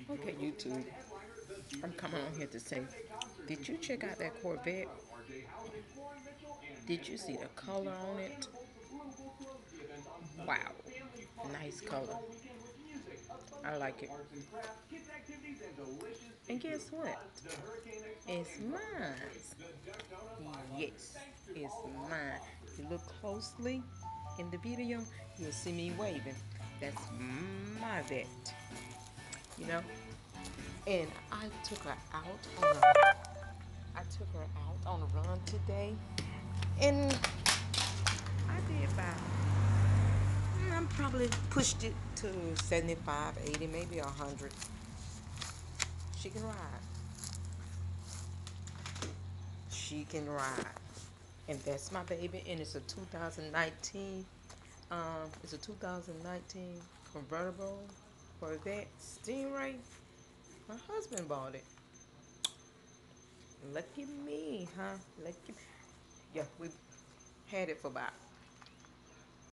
Okay, YouTube. I'm coming on here to say, did you check out that Corvette? Did you see the color on it? Wow, nice color. I like it. And guess what? It's mine. Yes, it's mine. You look closely in the video, you'll see me waving. That's my vet, you know. And I took her out on a run today, and I did about, I probably pushed it to 75, 80, maybe 100. She can ride. She can ride. And that's my baby, and it's a 2019. It's a 2019 convertible Corvette Stingray. My husband bought it. Lucky me, huh? Lucky. Yeah, we had it for about